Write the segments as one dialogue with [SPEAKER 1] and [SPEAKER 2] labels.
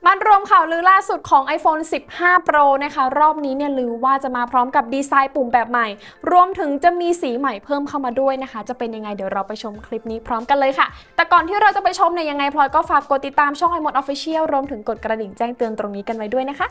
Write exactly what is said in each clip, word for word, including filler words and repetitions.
[SPEAKER 1] มารวมข่าวลือล่าสุดของ ไอโฟน สิบห้า โปร นะคะรอบนี้เนี่ยลือว่าจะมาพร้อมกับดีไซน์ปุ่มแบบใหม่รวมถึงจะมีสีใหม่เพิ่มเข้ามาด้วยนะคะจะเป็นยังไงเดี๋ยวเราไปชมคลิปนี้พร้อมกันเลยค่ะแต่ก่อนที่เราจะไปชมเนี่ยยังไงพลอยก็ฝากกดติดตามช่อง iMode Official รวมถึงกดกระดิ่งแจ้งเตือนตรงนี้กันไว้ด้วยนะคะ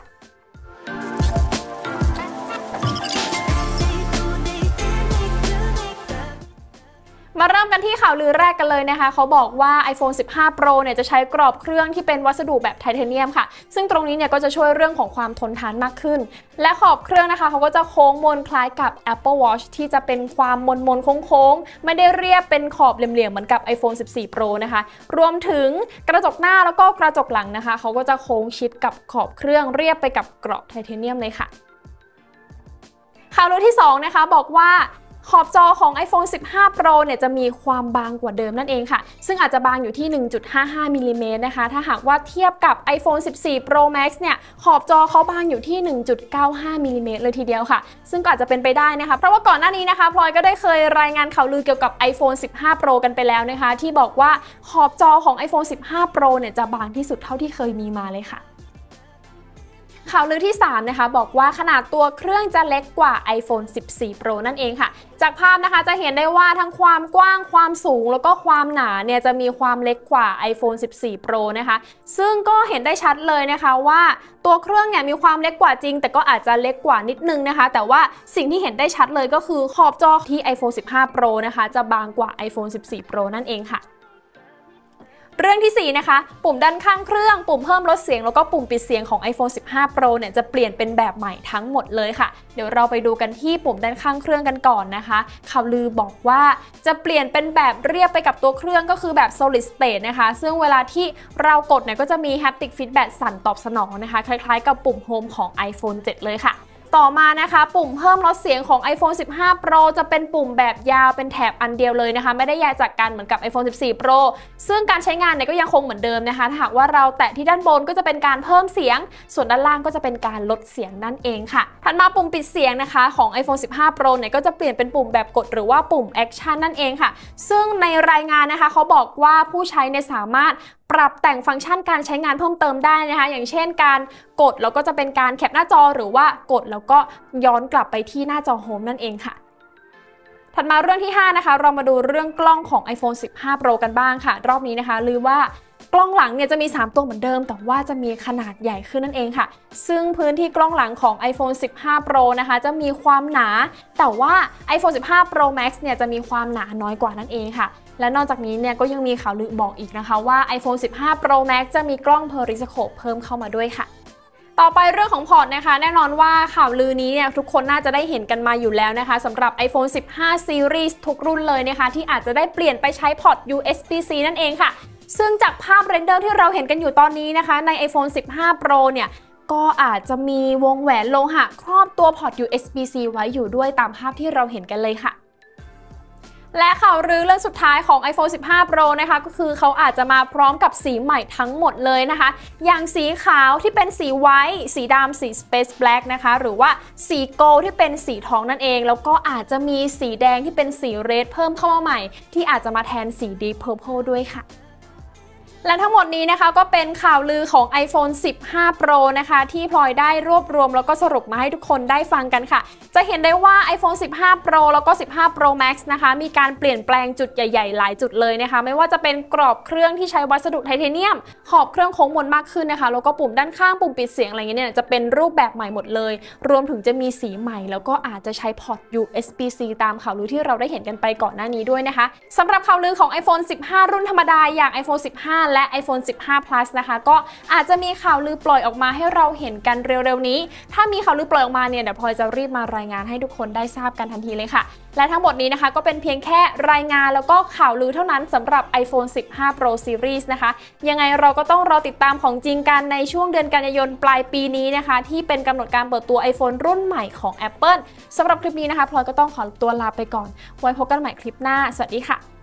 [SPEAKER 1] มาเริ่มกันที่ข่าวลือแรกกันเลยนะคะเขาบอกว่า ไอโฟน สิบห้า โปร เนี่ยจะใช้กรอบเครื่องที่เป็นวัสดุแบบไทเทเนียมค่ะซึ่งตรงนี้เนี่ยก็จะช่วยเรื่องของความทนทานมากขึ้นและขอบเครื่องนะคะเขาก็จะโค้งมนคล้ายกับ Apple Watch ที่จะเป็นความมนมนโค้งๆไม่ได้เรียบเป็นขอบเหลี่ยมๆเหมือนกับ ไอโฟน สิบสี่ โปร นะคะรวมถึงกระจกหน้าแล้วก็กระจกหลังนะคะเขาก็จะโค้งชิดกับขอบเครื่องเรียบไปกับกรอบไทเทเนียมเลยค่ะข่าวลือที่สองนะคะบอกว่าขอบจอของ ไอโฟน สิบห้า โปร เนี่ยจะมีความบางกว่าเดิมนั่นเองค่ะซึ่งอาจจะบางอยู่ที่ หนึ่งจุดห้าห้า มิลลิเมตรนะคะถ้าหากว่าเทียบกับ ไอโฟน สิบสี่ โปร แม็กซ์ เนี่ยขอบจอเขาบางอยู่ที่ หนึ่งจุดเก้าห้า มิลลิเมตรเลยทีเดียวค่ะซึ่งก็อาจจะเป็นไปได้นะคะเพราะว่าก่อนหน้านี้นะคะพลอยก็ได้เคยรายงานข่าวลือเกี่ยวกับ ไอโฟน สิบห้า โปร กันไปแล้วนะคะที่บอกว่าขอบจอของ ไอโฟน สิบห้า โปร เนี่ยจะบางที่สุดเท่าที่เคยมีมาเลยค่ะข่าวลือที่สามนะคะบอกว่าขนาดตัวเครื่องจะเล็กกว่า ไอโฟน สิบสี่ โปร นั่นเองค่ะจากภาพนะคะจะเห็นได้ว่าทั้งความกว้างความสูงแล้วก็ความหนาเนี่ยจะมีความเล็กกว่า ไอโฟน สิบสี่ โปร นะคะซึ่งก็เห็นได้ชัดเลยนะคะว่าตัวเครื่องเนี่ยมีความเล็กกว่าจริงแต่ก็อาจจะเล็กกว่านิดนึงนะคะแต่ว่าสิ่งที่เห็นได้ชัดเลยก็คือขอบจอที่ ไอโฟน สิบห้า โปร นะคะจะบางกว่า ไอโฟน สิบสี่ โปร นั่นเองค่ะเรื่องที่สี่นะคะปุ่มด้านข้างเครื่องปุ่มเพิ่มลดเสียงแล้วก็ปุ่มปิดเสียงของ ไอโฟน สิบห้า โปร เนี่ยจะเปลี่ยนเป็นแบบใหม่ทั้งหมดเลยค่ะเดี๋ยวเราไปดูกันที่ปุ่มด้านข้างเครื่องกันก่อนนะคะข่าวลือบอกว่าจะเปลี่ยนเป็นแบบเรียบไปกับตัวเครื่องก็คือแบบ solid state นะคะซึ่งเวลาที่เรากดเนี่ยก็จะมี haptic feedback สั่นตอบสนองนะคะคล้ายๆกับปุ่ม home ของ ไอโฟน เซเว่น เลยค่ะต่อมานะคะปุ่มเพิ่มลดเสียงของ ไอโฟน สิบห้า โปร จะเป็นปุ่มแบบยาวเป็นแถบอันเดียวเลยนะคะไม่ได้แยกจากกันเหมือนกับ ไอโฟน สิบสี่ โปร ซึ่งการใช้งานเนี่ยก็ยังคงเหมือนเดิมนะคะถ้าหากว่าเราแตะที่ด้านบนก็จะเป็นการเพิ่มเสียงส่วนด้านล่างก็จะเป็นการลดเสียงนั่นเองค่ะถัดมาปุ่มปิดเสียงนะคะของ ไอโฟน สิบห้า โปร เนี่ยก็จะเปลี่ยนเป็นปุ่มแบบกดหรือว่าปุ่ม Action นั่นเองค่ะซึ่งในรายงานนะคะเขาบอกว่าผู้ใช้เนี่ยสามารถปรับแต่งฟังก์ชันการใช้งานเพิ่มเติมได้นะคะอย่างเช่นการกดแล้วก็จะเป็นการแคปหน้าจอหรือว่ากดแล้วก็ย้อนกลับไปที่หน้าจอโฮมนั่นเองค่ะถัดมาเรื่องที่ห้านะคะเรามาดูเรื่องกล้องของ ไอโฟน สิบห้า โปร กันบ้างค่ะรอบนี้นะคะลือว่ากล้องหลังเนี่ยจะมีสามตัวเหมือนเดิมแต่ว่าจะมีขนาดใหญ่ขึ้นนั่นเองค่ะซึ่งพื้นที่กล้องหลังของ ไอโฟน สิบห้า โปร นะคะจะมีความหนาแต่ว่า ไอโฟน สิบห้า โปร แม็กซ์ เนี่ยจะมีความหนาน้อยกว่านั่นเองค่ะและนอกจากนี้เนี่ยก็ยังมีข่าวลือบอกอีกนะคะว่า ไอโฟน สิบห้า โปร แม็กซ์ จะมีกล้อง Periscope เพิ่มเข้ามาด้วยค่ะต่อไปเรื่องของพอร์ตนะคะแน่นอนว่าข่าวลือนี้เนี่ยทุกคนน่าจะได้เห็นกันมาอยู่แล้วนะคะสำหรับ ไอโฟน สิบห้า Series ทุกรุ่นเลยนะคะที่อาจจะได้เปลี่ยนไปใช้พอร์ต ยู เอส บี ซี นั่นเองค่ะซึ่งจากภาพเรนเดอร์ที่เราเห็นกันอยู่ตอนนี้นะคะใน ไอโฟน สิบห้า โปร เนี่ยก็อาจจะมีวงแหวนโลหะครอบตัวพอร์ต ยู เอส บี ซี ไว้อยู่ด้วยตามภาพที่เราเห็นกันเลยค่ะและข่าวลือเรื่องสุดท้ายของ ไอโฟน สิบห้า โปร นะคะก็คือเขาอาจจะมาพร้อมกับสีใหม่ทั้งหมดเลยนะคะอย่างสีขาวที่เป็นสีไวท์สีดำสี Space Black นะคะหรือว่าสีโกลด์ที่เป็นสีทองนั่นเองแล้วก็อาจจะมีสีแดงที่เป็นสีเรดเพิ่มเข้ามาใหม่ที่อาจจะมาแทนสี Deep Purple ด้วยค่ะและทั้งหมดนี้นะคะก็เป็นข่าวลือของ ไอโฟน สิบห้า โปร นะคะที่พลอยได้รวบรวมแล้วก็สรุปมาให้ทุกคนได้ฟังกันค่ะจะเห็นได้ว่า ไอโฟน สิบห้า โปร แล้วก็ สิบห้า โปร แม็กซ์ นะคะมีการเปลี่ยนแปลงจุดใหญ่ๆหลายจุดเลยนะคะไม่ว่าจะเป็นกรอบเครื่องที่ใช้วัสดุไทเทเนียมขอบเครื่องโค้งมนมากขึ้นนะคะแล้วก็ปุ่มด้านข้างปุ่มปิดเสียงอะไรเงี้ยเนี่ยจะเป็นรูปแบบใหม่หมดเลยรวมถึงจะมีสีใหม่แล้วก็อาจจะใช้พอร์ต ยู เอส บี ซี ตามข่าวลือที่เราได้เห็นกันไปก่อนหน้านี้ด้วยนะคะสำหรับข่าวลือของ ไอโฟน สิบห้า รุ่นธรรมดาอย่าง ไอโฟน สิบห้า และ ไอโฟน สิบห้า Plus นะคะก็อาจจะมีข่าวลือปล่อยออกมาให้เราเห็นกันเร็วๆนี้ถ้ามีข่าวลือปล่อยออกมาเนี่ยเดี๋ยวพลอยจะรีบมารายงานให้ทุกคนได้ทราบกันทันทีเลยค่ะและทั้งหมดนี้นะคะก็เป็นเพียงแค่รายงานแล้วก็ข่าวลือเท่านั้นสำหรับ ไอโฟน สิบห้า โปร Series นะคะยังไงเราก็ต้องรอติดตามของจริงกันในช่วงเดือนกันยายนปลายปีนี้นะคะที่เป็นกำหนดการเปิดตัว iPhone รุ่นใหม่ของ Apple สำหรับคลิปนี้นะคะพลอยก็ต้องขอตัวลาไปก่อนไว้พบกันใหม่คลิปหน้าสวัสดีค่ะ